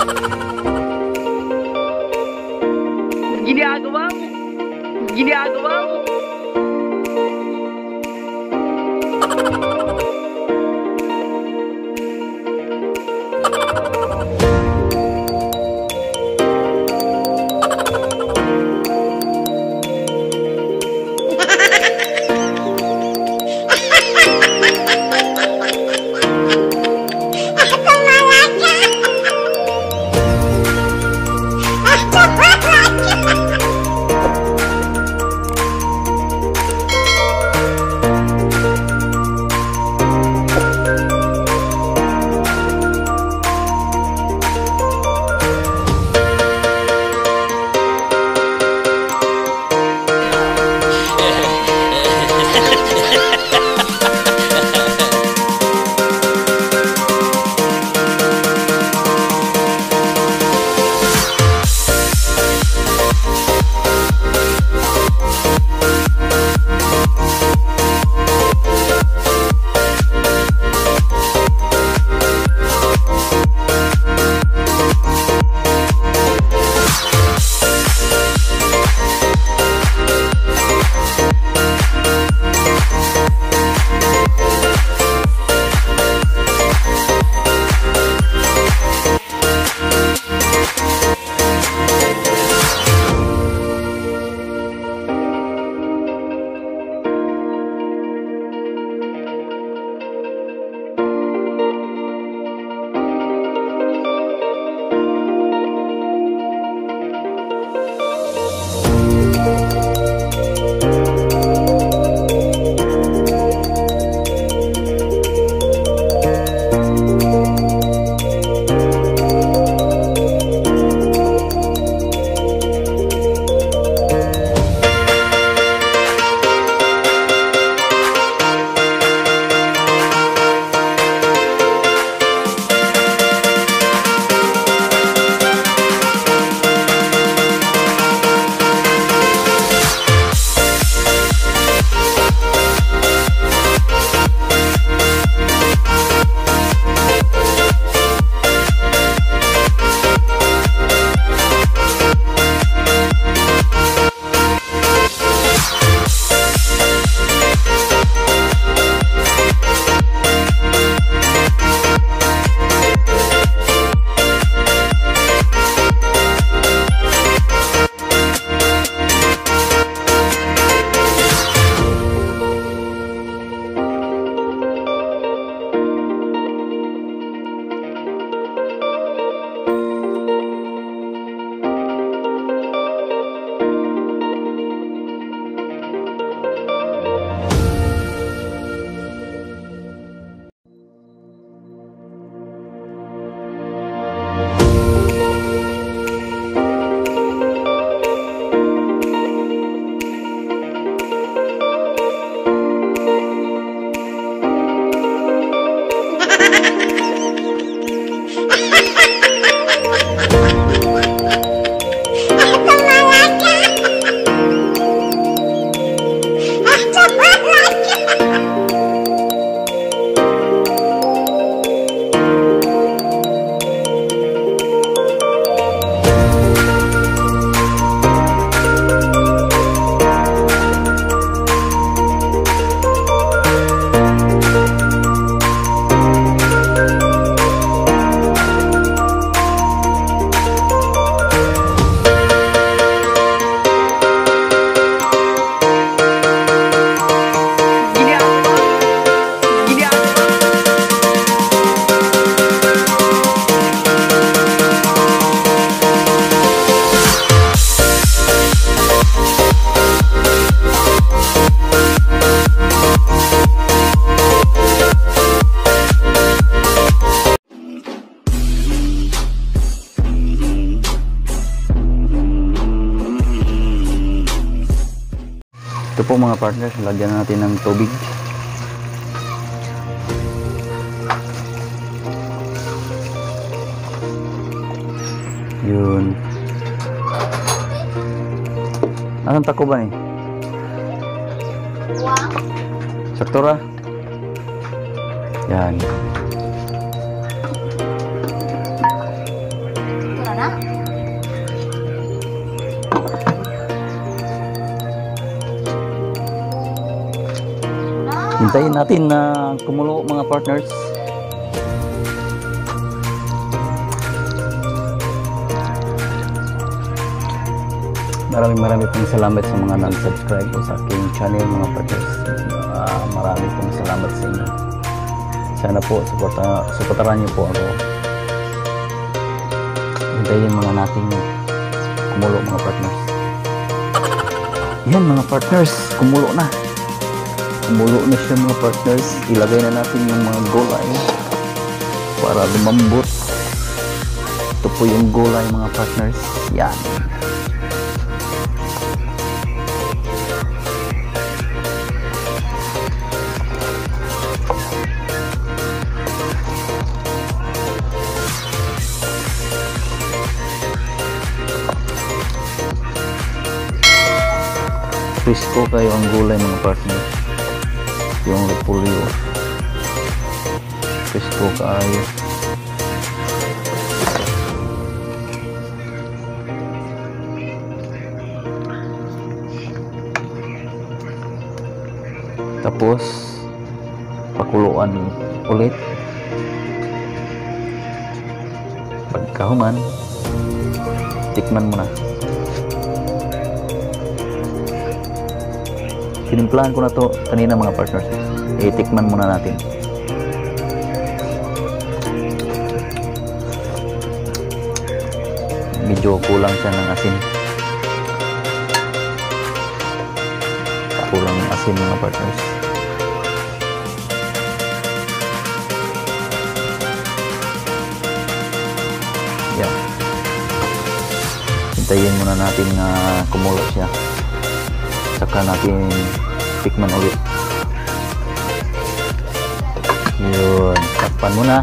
Ginagawa mo? Ginagawa mo? Ito po mga partners, lagyan natin ng tubig. Yun. Anong tako ba ni? Saktura. Yan. Hintayin natin na kumulo mga partners. Maraming pong salamat sa mga nag-subscribe po sa aking channel mga partners. Maraming pong salamat sa inyo. Sana po suportahan niyo po ako. Hintayin muna natin kumulo mga partners. Yan mga partners, kumulo na. Kumulo na siya mga partners. Ilagay na natin yung mga gulay para lumambot. Ito po yung gulay mga partners. Yan. Frisco kayo ang gulay mga partner. Yung repolyo frisco kayo. Tapos pakuluan ulit. Pagkahuman tikman mo na. Tinimplahan ko na to kanina mga partners. Itikman muna natin. Medyo kulang siya ng asin. Kulang ng asin mga partners. Yan. Hintayin muna natin na kumulo siya. Saka natin tikman ulit. Yun, takpan muna.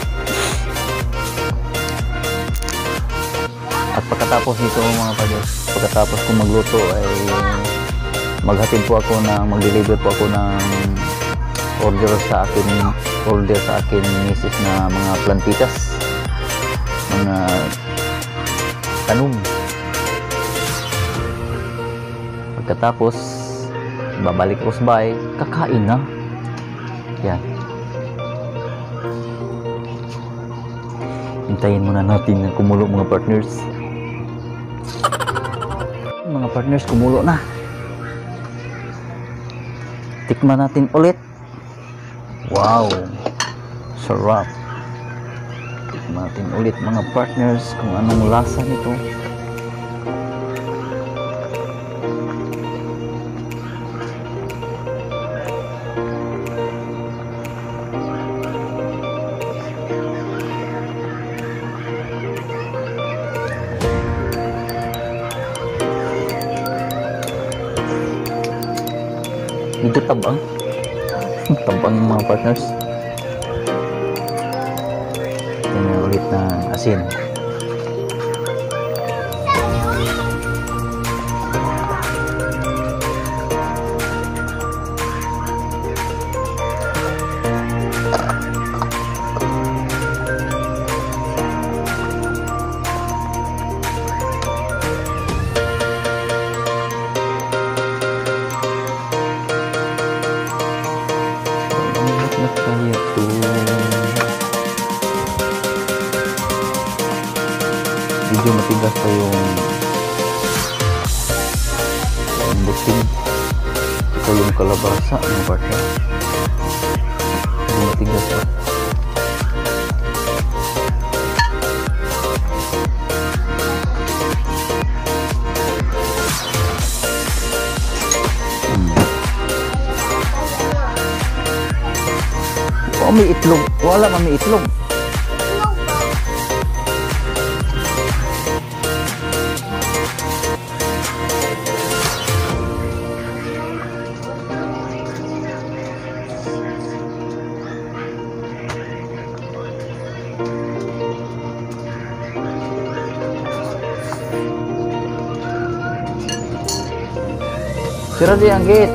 At pagkatapos nito mga partners, pagkatapos kong magluto ay maghatid po ako mag-deliver po ako ng order sa akin misis na mga plantitas, mga tanong. Pagkatapos babalik ko sa bahay, kakain na. Yan. Hintayin muna natin na kumulo mga partners. Mga partners, kumulo na. Tikman natin ulit. Wow, sarap. Tikman natin ulit mga partners kung anong lasa nito. Medyo tabang. Tabang mga partners. Tingnan ulit ng asin. Medyo matigas pa yung buting. Ito yung kalabasa ng partner. Medyo matigas pa. Oh, may itlog. Wala man may itlog. Sira di ang gate.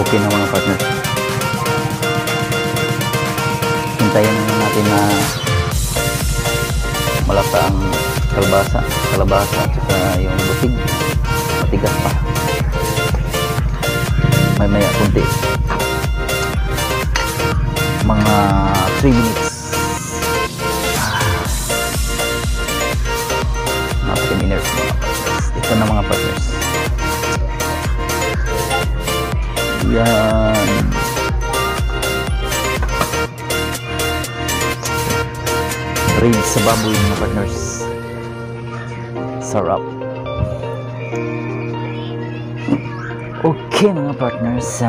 okay na mga partner. Hintayin na natin na malata ang kalabasa at saka yung butig, matigas pa. Maya kunti, mga 3 minutes. Mga 3 minutes mga partners. Ito na mga partners. Yan. Ribs sa baboy mga partners. Sarap. Okay mga partners,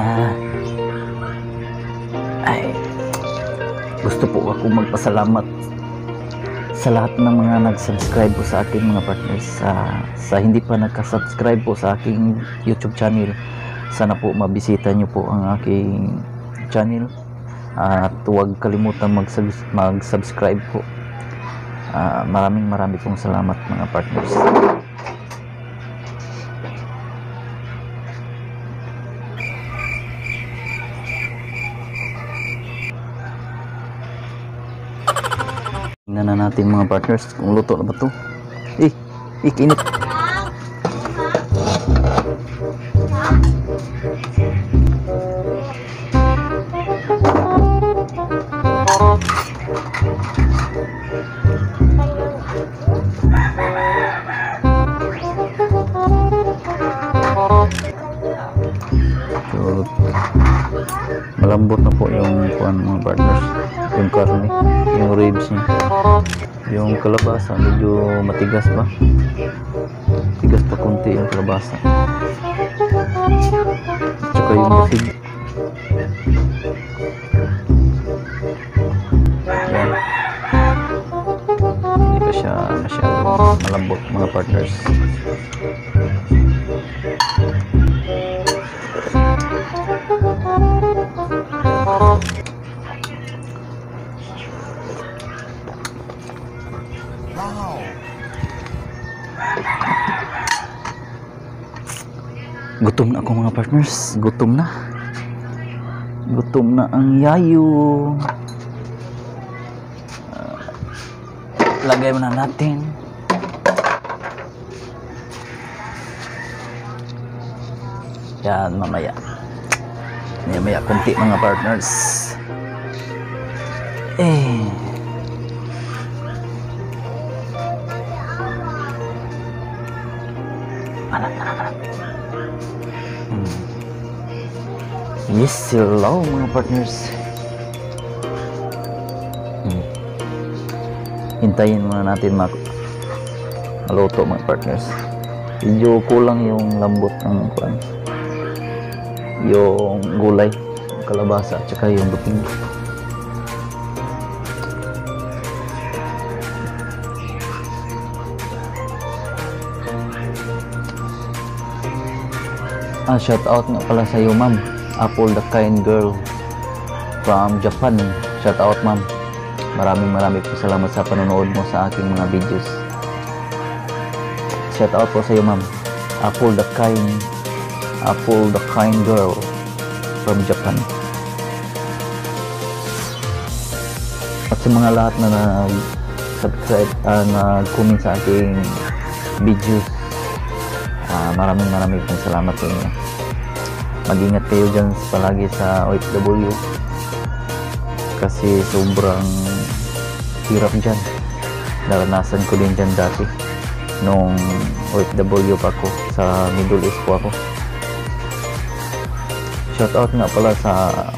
ay gusto po ako magpasalamat sa lahat ng mga nag-subscribe po sa akin mga partners. Sa hindi pa nagka-subscribe po sa aking YouTube channel, sana po mabisita nyo po ang aking channel at huwag kalimutan mag-subscribe po. Maraming pong salamat mga partners. Tingnan na natin mga partners kung luto na ba ito. Init. So, malambot na po yung mga partners, yung karne, yung ribs niya. Yung kalabasa medyo matigas pa konti yung kalabasa, tsaka yung basig. Yan. Hindi pa siya masyadong malambot mga partners. Gutom na ako mga partners. Gutom na ang yayo. Lagay mo na natin. Yan, mamaya konti mga partners. Anak. Yes, hello mga partners. Hintayin muna natin maluto mga partners. Medyo kulang yung lambot ng yung gulay, yung kalabasa at saka yung buting. Shout out nga pala sa iyo ma'am, Apple the Kind Girl from Japan. Shout out ma'am. Maraming po salamat sa panonood mo sa aking mga videos. Shout out po sa iyo ma'am, Apple the Kind Girl from Japan. At sa mga lahat na nag-subscribe, nag-comment sa aking videos, maraming pong salamat sa inyo. Mag-ingat kayo dyan palagi sa OFW kasi sobrang hirap dyan. Naranasan ko din dyan dati nung OFW pa ako, sa Middle East po ako. Shout out nga pala sa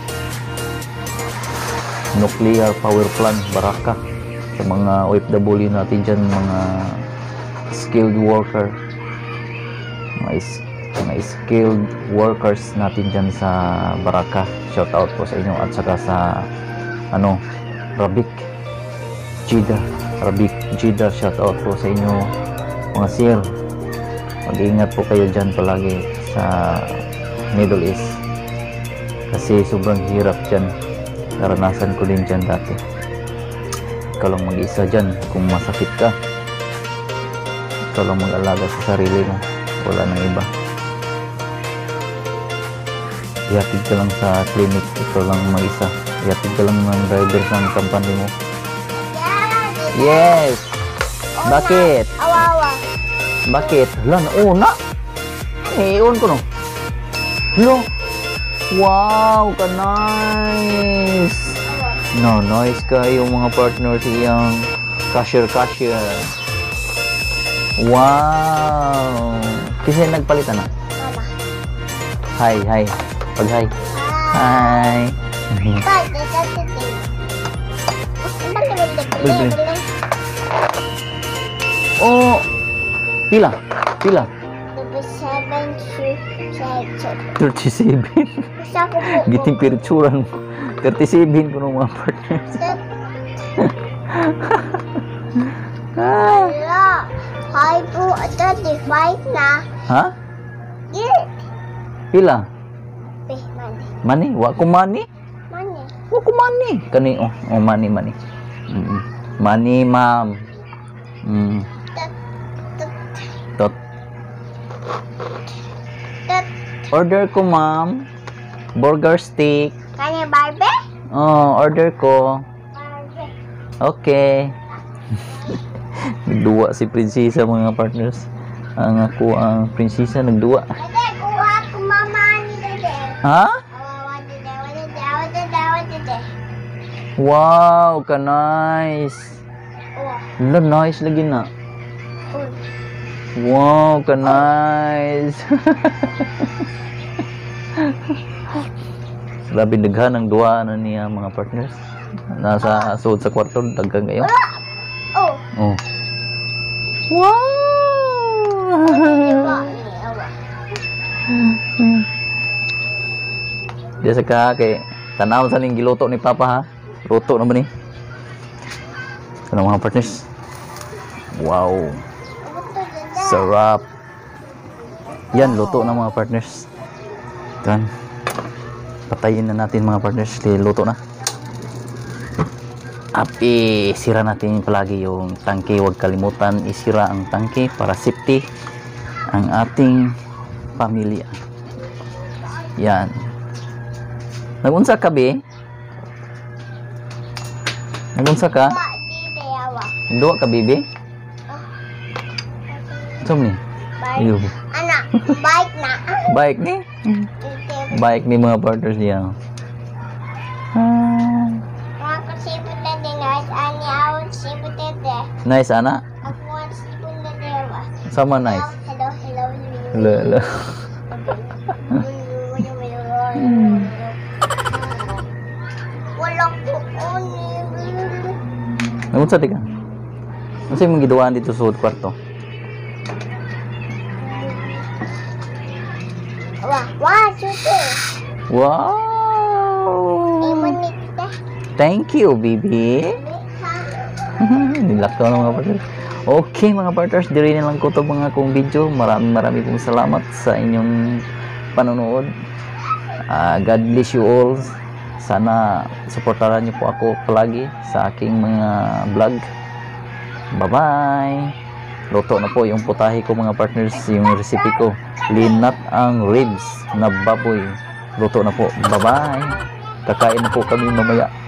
nuclear power plant Baraka, sa mga OFW natin dyan, mga skilled worker, mga skilled workers natin dyan sa Baraka. Shout out po sa inyo. At saka sa Rabik Jida, shout out po sa inyo mga sir. Mag-iingat po kayo dyan palagi sa Middle East kasi sobrang hirap dyan. Naranasan ko din dyan dati. Ikaw lang mag-isa dyan. Kung masakit ka, ikaw lang mag-alaga sa sarili mo, wala nang iba. ihatid ka lang sa clinic, ito lang mag-isa, ihatid ka lang ng driver sa company mo. Yes! Bakit? Awawa. Bakit? Hala, nauna! Iyon ko no. Hello! Wow! Ka nice! No, nice kayo mga partners iyang cashier. Wow! Kasi nagpalitan na. Mama. Hi. Pag hi. Hi. Bili. Oh. Pila. 37. Gusto ko po. Gitimpiritsuran mo. 37 ko ng mga partners. Hello. Hi po. 35 na. Ha? Yeah. Pila? Money. Mani? Wa ko mani? Money. Wa ko mani. Kani mani. Mani, ma'am. Tot. Order ko, ma'am. Burger stick. Kanya Barbie? Oh, order ko. Barbie. Okay. Nagduwa si prinsesa mga partners. Ang ako ang prinsesa nagduwa. Dede, kuha ko mama ni Dede. Ha? Awawa Dede. Wow, ka nice. Oh. Nice lagi na. Oh. Wow, ka nice. Grabe daghan ang duwa na niya mga partners. Nasa suod sa kwarto daghan kayo. Oh. Oh. Wow. Diba? Awa. Diya sa ka kay tanaw sa ning giluto ni Papa ha. Luto naman ni. Ano mga partners? Wow. Sarap. Yan, luto na mga partners. Yan. Patayin na natin mga partners. Luto na. Api, sira natin palagi yung tangke. Huwag kalimutan isira ang tangke para safety ang ating pamilya. Yan. Nagunsa ka, be? Nagunsa ka? Dede, awa. Duwa ka, baby? Saan ni? Iyo. Anak, bike na. Bike ni? Bike ni mga partners niya. Mga kasipot na din, guys. Ani, awon sipot na din. Nice, ana? Ako ang sipot na din, awa. Sama nice. Hello. Hello. Walang puon. Nagunsa di ka? Ano sa'yo mong giduaan dito sa kwarto? Wah, suti. Wow! Imanit na. Thank you, baby. Nilakaw na mga partners. Okay mga partners, diri na lang ko ito mga kong video. Marami pong salamat sa inyong panonood. God bless you all. Sana supportaran niyo po ako palagi sa aking mga vlog. Bye-bye! Luto na po yung putahe ko mga partners, yung recipe ko. Linat ang ribs na baboy. Luto na po. Bye-bye! Kakain na po kami mamaya.